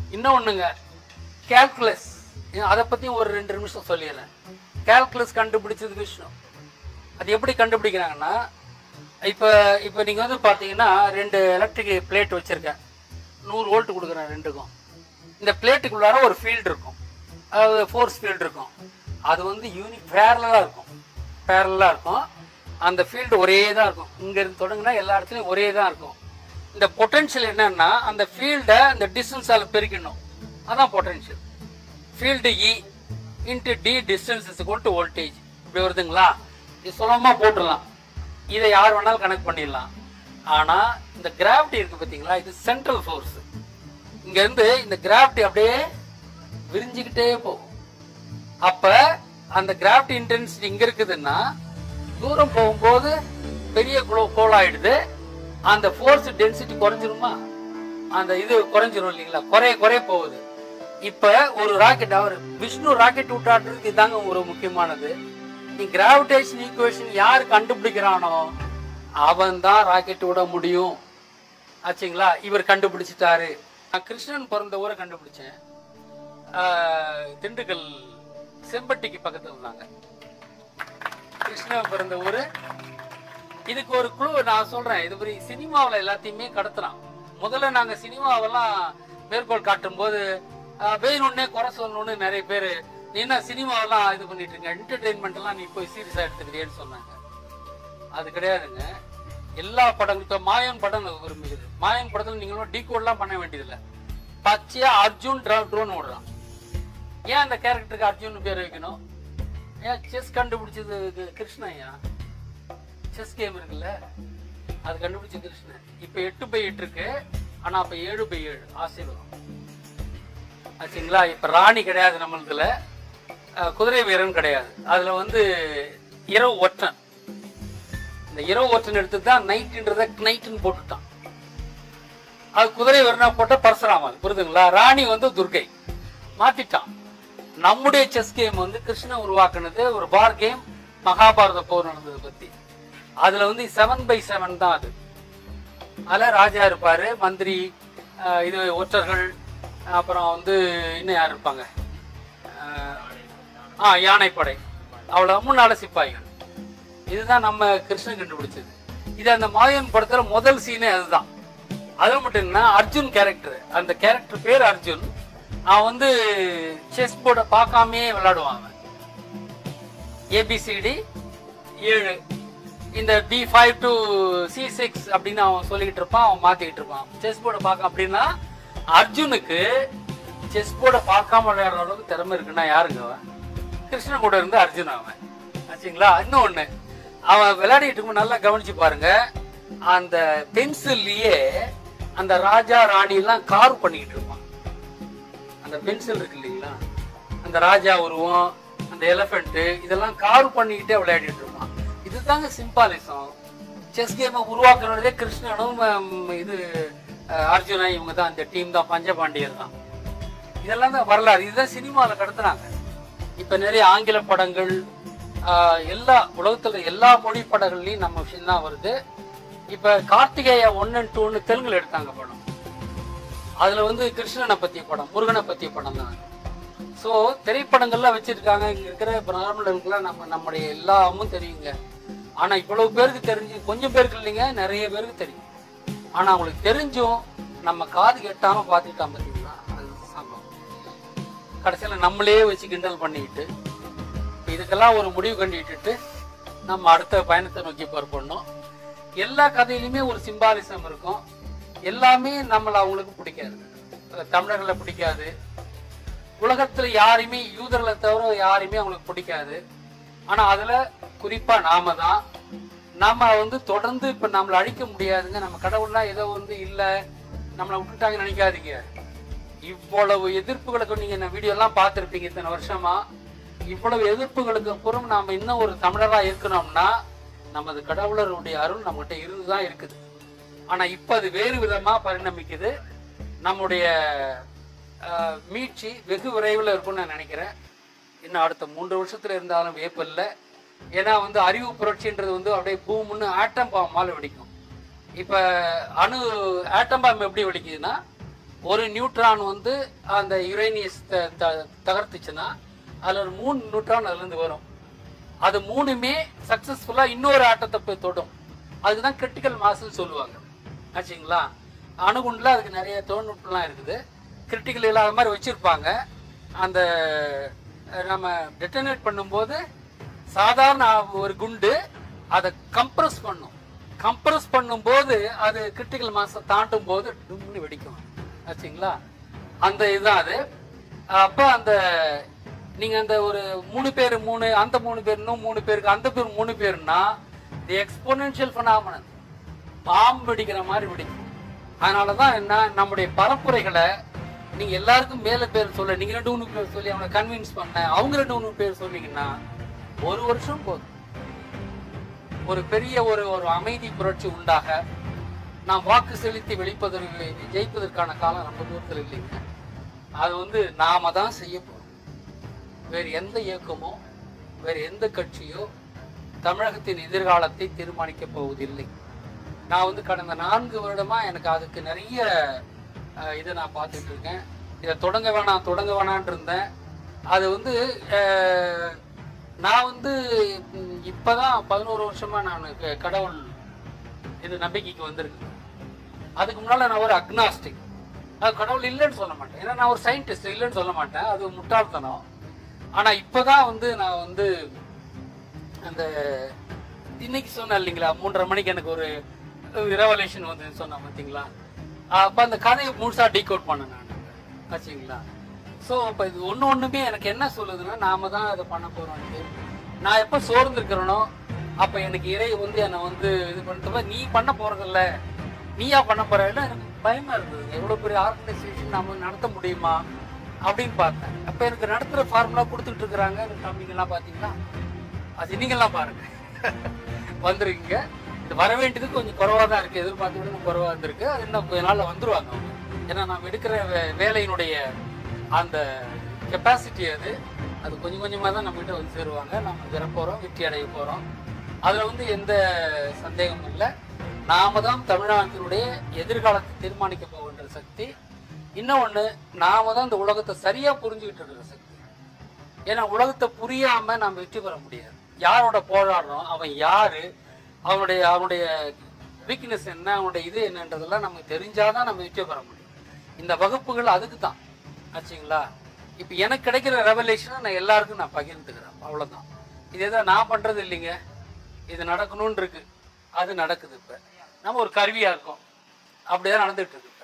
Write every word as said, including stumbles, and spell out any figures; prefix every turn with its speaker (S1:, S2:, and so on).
S1: இன்னொன்னுங்க, calculus. அதை பத்தி ஒரு ரெண்டு நிமிஷம் சொல்லிடுறேன். கால்குலஸ் கண்டுபிடிச்சது விஷ்ணு. அது எப்படி கண்டுபிடிக்கிறாங்கன்னா, இப்போ இப்போ நீங்கள் வந்து பார்த்தீங்கன்னா ரெண்டு எலக்ட்ரிக் பிளேட் வச்சுருக்கேன், நூறு வோல்ட் கொடுக்குறேன் ரெண்டுக்கும். இந்த பிளேட்டுக்குள்ளார ஒரு ஃபீல்டு இருக்கும், அதாவது ஃபோர்ஸ் ஃபீல்டு இருக்கும். அது வந்து யூனிக் பேரலாக இருக்கும், பேரலாக இருக்கும். அந்த ஃபீல்டு ஒரே தான் இருக்கும். இங்கேருந்து தொடங்கினா எல்லா இடத்துலையும் ஒரே தான் இருக்கும். இந்த பொட்டென்ஷியல் என்னன்னா, அந்த ஃபீல்டை அந்த டிஸ்டன்ஸால் பெருக்கணும், அதான் potential. Field E into D distance is equal to voltage. இப்படி வருதுங்களா? இது சுலபமாக போட்டுடலாம், இதை யார் வேணாலும் கனெக்ட் பண்ணிடலாம். ஆனால் இந்த கிராவிட்டி இருக்குது பார்த்தீங்களா, இது சென்ட்ரல் ஃபோர்ஸ். இங்கேருந்து இந்த கிராவிட்டி அப்படியே விரிஞ்சிக்கிட்டே போகும். அப்போ அந்த கிராவிட்டி இன்டென்சிட்டி இங்கே இருக்குதுன்னா, தூரம் போகும்போது பெரிய குளோ கோல் ஆயிடுது, அந்த ஃபோர்ஸ் டென்சிட்டி குறைஞ்சிருமா? அந்த இது குறைஞ்சிரும் இல்லைங்களா, குறைய குறைய போகுது. இப்போ ஒரு ராக்கெட், அவர் விஷ்ணு ராக்கெட் விட்டாடுறதுக்கு இதாங்க ஒரு முக்கியமானது. நீ கிராவிடேஷன் ஈக்குவேஷன் யார் கண்டுபிடிக்கிறானோ அவன் தான் ராக்கெட் விட முடியும் ஆச்சுங்களா. இவர் கண்டுபிடிச்சிட்டாரு. நான் கிருஷ்ணன் பிறந்த ஊரை கண்டுபிடிச்சேன், திண்டுக்கல் செம்பட்டிக்கு பக்கத்தில் இருந்தாங்க. கிருஷ்ணன் பிறந்த ஊரு. இதுக்கு ஒரு குழு நான் சொல்றேன், இது ஒரு சினிமாவில் எல்லாத்தையுமே கடத்துறான். முதல்ல நாங்க சினிமாவெல்லாம் மேற்கோள் காட்டும் போது வேணும்னே குறை சொல்லணும்னு நிறைய பேர், நீ என்ன சினிமாவெல்லாம் இது பண்ணிட்டு இருக்க, என்டர்டெயின்மெண்ட் எல்லாம் நீ போய் சீரியஸா எடுத்துக்கிறியேன்னு சொன்னாங்க. அது கிடையாதுங்க. எல்லா படங்களும், இப்போ மாயன் படம் விரும்புகிறது, மாயன் படத்துல நீங்களும் டீகோட்லாம் பண்ண வேண்டியதில்லை. பச்சையா அர்ஜுன் ட்ரோன் ஓடுறான். ஏன் அந்த கேரக்டருக்கு அர்ஜுன் பேர் வைக்கணும்? ஏன் செஸ் கண்டுபிடிச்சது கிருஷ்ணய்யா. செஸ் கேம் இருக்குல்ல, அது கண்டுபிடிச்ச கிருஷ்ணன். இப்ப எட்டு பை எட்டு இருக்கு, ஆனா அப்ப ஏழு பை ஏழு ஆசீர்வாதம் ஆச்சுங்களா. இப்ப ராணி கிடையாது நம்மளதுல, குதிரை வீரன் கிடையாது. அதுல வந்து இரவு ஒற்றன். இந்த இரவு ஒற்றன் எடுத்து தான் நைட்ன்றத நைட்டுன்னு போட்டுட்டான். அது குதிரை வீரனா போட்ட பரசுராமன், புரியுதுங்களா. ராணி வந்து துர்கை மாத்திட்டான். நம்முடைய செஸ் கேம் வந்து கிருஷ்ணன் உருவாக்குனது ஒரு பார் கேம், மகாபாரத போர் நடந்தது பத்தி. அதுல வந்து செவன் பை செவன் தான் அது. அதுல ராஜா இருப்பாரு, மந்திரி, இது ஒற்றர்கள், அப்புறம் வந்து இன்னும் யார் இருப்பாங்க, ஆ யானைப்படை, அவ்வளவு முன்னால சிப்பாய்கள். இதுதான் நம்ம கிருஷ்ணன் கண்டுபிடிச்சது. இது அந்த மாயன் படத்துல முதல் சீனே அதுதான். அது மட்டும் என்ன, அர்ஜுன் கேரக்டர், அந்த கேரக்டர் பேர் அர்ஜுன். அவன் வந்து செஸ் போர்டை பார்க்காமே விளையாடுவான். ஏபிசிடி ஏழு, இந்த B five to C six அப்படின்னு அவன் சொல்லிக்கிட்டு இருப்பான், அவன் மாத்திக்கிட்டு இருப்பான் செஸ் போர்டை பார்க்க. அப்படின்னா அர்ஜுனுக்கு செஸ் போர்டை பார்க்காம விளையாடுற அளவுக்கு திறமை இருக்குன்னா யாருங்க அவன்? கிருஷ்ணன் கூட இருந்து அர்ஜுன் அவன் ஆச்சுங்களா. இன்னும் ஒண்ணு, அவன் விளையாடிட்டு இருக்கும், நல்லா கவனிச்சு பாருங்க, அந்த பென்சில்லையே அந்த ராஜா ராணி எல்லாம் கார்வ் பண்ணிக்கிட்டு இருப்பான். அந்த பென்சில் இருக்கு இல்லைங்களா, அந்த ராஜா உருவம், அந்த எலிபென்ட், இதெல்லாம் கார்வ் பண்ணிக்கிட்டே விளையாடிட்டு இருப்பான். இதுதாங்க சிம்பாலிசம். செஸ் கேமை உருவாக்குறதே கிருஷ்ணனும் இது அர்ஜுனா, இவங்க தான், இந்த டீம் தான், பஞ்சபாண்டியர் தான். இதெல்லாம் தான் வரலாறு. இதுதான் சினிமாவில் கடத்துனாங்க. இப்ப நிறைய ஆங்கில படங்கள், எல்லா உலகத்துல எல்லா மொழி படங்கள்லயும் நம்ம விஷயம் தான் வருது. இப்ப கார்த்திகேயா ஒன் அண்ட் டூன்னு தெலுங்குல எடுத்தாங்க படம். அதுல வந்து கிருஷ்ணனை பத்திய படம், முருகனை பத்திய படம் தான். ஸோ திரைப்படங்கள்லாம் வச்சிருக்காங்க. இங்க இருக்கிற பிராமணர்களுக்குலாம் நம்ம நம்முடைய எல்லாமும் தெரியுங்க. ஆனா இவ்வளவு பேருக்கு தெரிஞ்சு, கொஞ்சம் பேருக்கு இல்லைங்க, நிறைய பேருக்கு தெரியும். ஆனா அவங்களுக்கு தெரிஞ்சும் நம்ம காது கெட்டாம பாத்துக்கிட்டான் பார்த்தீங்களா, அது சம்பவம். கடைசியில நம்மளே வச்சு கிண்டல் பண்ணிக்கிட்டு இதுக்கெல்லாம் ஒரு முடிவு கண்டிட்டு நம்ம அடுத்த பயணத்தை நோக்கி புறப்படணும். எல்லா கதையிலுமே ஒரு சிம்பாலிசம் இருக்கும். எல்லாமே நம்மளை அவங்களுக்கு பிடிக்காது, தமிழர்களை பிடிக்காது, உலகத்துல யாருமே, யூதர்களை தவிர யாருமே அவங்களுக்கு பிடிக்காது. ஆனா அதுல குறிப்பா நாம தான், நாம வந்து தொடர்ந்து இப்ப நம்மளை அழிக்க முடியாதுங்க. நம்ம கடவுள்லாம் ஏதோ வந்து இல்ல நம்மளை விட்டுட்டாங்கன்னு நினைக்காதீங்க. இவ்வளவு எதிர்ப்புகளுக்கு நீங்க இந்த வீடியோ எல்லாம் பார்த்திருப்பீங்க இத்தனை வருஷமா. இவ்வளவு எதிர்ப்புகளுக்கு அப்புறம் நாம இன்னும் ஒரு தமிழரா இருக்கணும்னா நமது கடவுளருடைய அருள் நம்மகிட்ட இருந்துதான் இருக்குது. ஆனா இப்ப அது வேறு விதமா பரிணமிக்குது. நம்முடைய மீட்சி வெகு விரைவில் இருக்கும்னு நான் நினைக்கிறேன். இன்னும் அடுத்த மூன்று வருஷத்துல இருந்தாலும் வியப்பில்லை. ஏன்னா வந்து அறிவு புரட்சின்றது வந்து அப்படியே பூமுன்னு ஆட்டம் பாம்பால் வெடிக்கும். இப்ப அணு ஆட்டம் பாம்பு எப்படி வெடிக்குதுன்னா, ஒரு நியூட்ரான் வந்து அந்த யுரேனியஸ் தகர்த்துச்சுன்னா அதில் ஒரு மூணு நியூட்ரான் அதுலேருந்து வரும். அது மூணுமே சக்ஸஸ்ஃபுல்லாக இன்னொரு ஆட்டத்தை போய் தொடும். அதுதான் கிரிட்டிக்கல் மாஸ்ன்னு சொல்லுவாங்க ஆச்சுங்களா. அணுகுண்டில் அதுக்கு நிறைய தொழில்நுட்பம்லாம் இருக்குது. கிரிட்டிக்கல் இல்லாத மாதிரி வச்சுருப்பாங்க. அந்த நம்ம டெட்டனேட் பண்ணும்போது சாதாரண ஒரு குண்டு அதை கம்ப்ரஸ் பண்ணும். கம்ப்ரஸ் பண்ணும்போது அது கிரிட்டிக்கல் மாஸை தாண்டும் போது டும்னு வெடிக்கும் ஆச்சுங்களா. அந்த இதுதான் அது. அப்போ அந்த நீங்கள் அந்த ஒரு மூணு பேர் மூணு அந்த மூணு பேர் இன்னும் மூணு பேருக்கு அந்த பேர் மூணு பேருன்னா தி எக்ஸ்போனென்ஷியல் ஃபெனாமெனன் பாம்பு வெடிக்கிற மாதிரி வெடிக்கும். அதனால தான் என்ன நம்முடைய பரப்புரைகளை நீங்கள் எல்லாருக்கும் மேலே பேர் சொல்ல, நீங்கள் ரெண்டு மூணு பேர் சொல்லி அவனை கன்வின்ஸ் பண்ண, அவங்க ரெண்டு மூணு பேர் சொன்னீங்கன்னா ஒரு வருஷம் போதும் ஒரு பெரிய ஒரு ஒரு அமைதி புரட்சி உண்டாக. நாம் வாக்கு செலுத்தி வெளிப்பதற்கு ஜெயிப்பதற்கான காலம் ரொம்ப தூரத்தில் இல்லைங்க. அது வந்து நாம தான் செய்ய போகிறோம். வேறு எந்த இயக்கமோ வேறு எந்த கட்சியோ தமிழகத்தின் எதிர்காலத்தை தீர்மானிக்க போவதில்லை. நான் வந்து கடந்த நான்கு வருடமா எனக்கு அதுக்கு நிறைய இதை நான் பார்த்துட்டு இருக்கேன். இதை தொடங்க வேணாம் தொடங்க வேணான் இருந்தேன். அது வந்து நான் வந்து இப்பதான் பதினோரு வருஷமா நான் கடவுள் இது நம்பிக்கைக்கு வந்திருக்கேன். அதுக்கு முன்னால நான் ஒரு அக்னாஸ்டிக். அது கடவுள் இல்லைன்னு சொல்ல மாட்டேன், ஏன்னா நான் ஒரு சயின்டிஸ்ட் இல்லைன்னு சொல்ல மாட்டேன், அது முட்டாள்தனம். ஆனா இப்பதான் வந்து நான் வந்து அந்த இன்னைக்கு சொன்னேன் இல்லைங்களா, மூன்றரை மணிக்கு எனக்கு ஒரு ரெவல்யூஷன் வந்து சொன்னேன் பார்த்தீங்களா. அப்போ அந்த கதையை முழுசா டீகோட் பண்ணேன் நான் ஆச்சுங்களா. ஸோ அப்போ இது ஒன்று ஒன்றுமே எனக்கு என்ன சொல்லுதுன்னா, நாம தான் அதை பண்ண போகிறோம். நான் எப்போ சோர்ந்துருக்கிறேனோ அப்போ எனக்கு இறை வந்து என்னை வந்து இது பண்ணிட்டு நீ பண்ண போகிறதில்ல, நீயா பண்ண போகிறதில்ல, எனக்கு பயமாக இருந்தது. எவ்வளோ பெரிய ஆர்கனைசேஷன் நம்ம நடத்த முடியுமா அப்படின்னு பார்த்தேன். அப்போ எனக்கு நடத்துகிற ஃபார்முலா கொடுத்துட்டு இருக்கிறாங்க தம்பிங்கெல்லாம் பார்த்தீங்களா. அது நீங்கள்லாம் பாருங்க வந்துருக்கீங்க. இது வர வேண்டியது கொஞ்சம் குறைவாக தான் இருக்குது, எதிர்பார்த்து விட குறைவாக இருந்திருக்கு. அது இன்னும் கொஞ்ச நாளில் வந்துருவாங்க அவங்க. ஏன்னா நம்ம எடுக்கிற வே வேலையினுடைய அந்த கெப்பாசிட்டி அது அது கொஞ்சம் கொஞ்சமாக தான் நம்மகிட்ட வந்து சேருவாங்க. நம்ம பெற போகிறோம், வெற்றி அடைய போகிறோம். அதில் வந்து எந்த சந்தேகமும் இல்லை. நாம தான் தமிழ்நாட்டினுடைய எதிர்காலத்தை தீர்மானிக்க போகின்ற சக்தி. இன்னொன்று, நாம தான் இந்த உலகத்தை சரியாக புரிஞ்சுக்கிட்டு இருக்கிற சக்தி. ஏன்னா உலகத்தை புரியாமல் நம்ம வெற்றி பெற முடியாது. யாரோட போராடுறோம், அவன் யாரு, அவனுடைய அவனுடைய வீக்னஸ் என்ன, அவனுடைய இது என்னன்றதெல்லாம் நமக்கு தெரிஞ்சாதான் நம்ம வெற்றி பெற முடியும். இந்த வகுப்புகள் அதுக்கு தான் ஆச்சுங்களா. இப்போ எனக்கு கிடைக்கிற ரெவலேஷனை நான் எல்லாருக்கும் நான் பகிர்ந்துக்கிறேன், அவ்வளோதான். இது எதாவது நான் பண்ணுறது இல்லைங்க, இது நடக்கணும்னு இருக்கு, அது நடக்குது. இப்போ நம்ம ஒரு கருவியாக இருக்கோம், அப்படிதான் நடந்துகிட்டு இருக்கு.